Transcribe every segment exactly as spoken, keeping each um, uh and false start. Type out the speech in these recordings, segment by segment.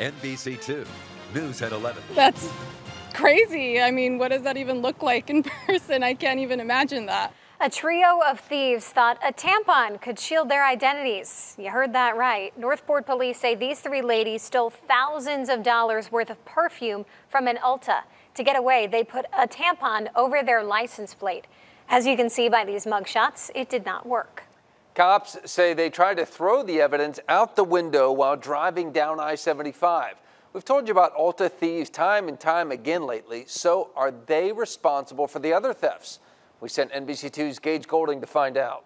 N B C two, News at eleven. That's crazy. I mean, what does that even look like in person? I can't even imagine that. A trio of thieves thought a tampon could shield their identities. You heard that right. Northport police say these three ladies stole thousands of dollars worth of perfume from an Ulta. To get away, they put a tampon over their license plate. As you can see by these mugshots, it did not work. Cops say they tried to throw the evidence out the window while driving down I seventy-five. We've told you about Ulta thieves time and time again lately. So are they responsible for the other thefts? We sent N B C two's Gage Golding to find out.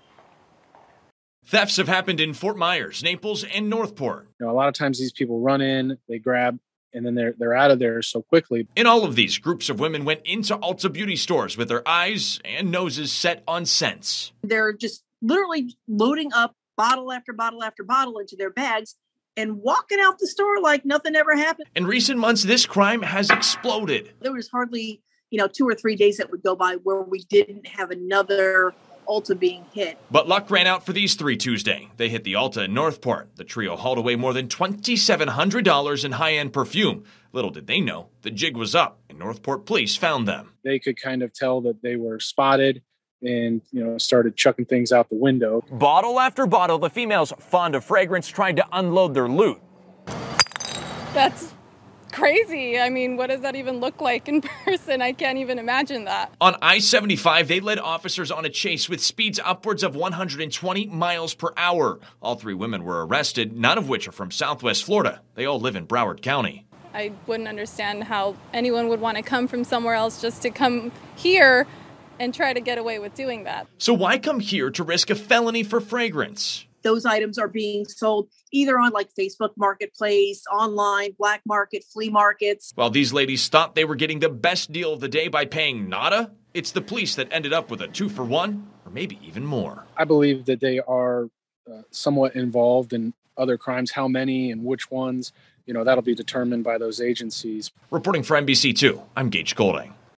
Thefts have happened in Fort Myers, Naples, and Northport. You know, a lot of times these people run in, they grab, and then they're they're out of there so quickly. In all of these, groups of women went into Ulta beauty stores with their eyes and noses set on scents. They're just literally loading up bottle after bottle after bottle into their bags and walking out the store like nothing ever happened. In recent months, this crime has exploded. There was hardly, you know, two or three days that would go by where we didn't have another Ulta being hit. But luck ran out for these three Tuesday. They hit the Ulta in Northport. The trio hauled away more than two thousand seven hundred dollars in high-end perfume. Little did they know, the jig was up, and Northport police found them. They could kind of tell that they were spotted and, you know, started chucking things out the window. Bottle after bottle, the females, fond of fragrance, tried to unload their loot. That's crazy. I mean, what does that even look like in person? I can't even imagine that. On I seventy-five, they led officers on a chase with speeds upwards of one hundred twenty miles per hour. All three women were arrested, none of which are from Southwest Florida. They all live in Broward County. I wouldn't understand how anyone would want to come from somewhere else just to come here and try to get away with doing that. So why come here to risk a felony for fragrance? Those items are being sold either on like Facebook Marketplace, online, black market, flea markets. While these ladies thought they were getting the best deal of the day by paying nada, it's the police that ended up with a two for one, or maybe even more. I believe that they are uh, somewhat involved in other crimes. How many and which ones, you know, that'll be determined by those agencies. Reporting for N B C two, I'm Gage Golding.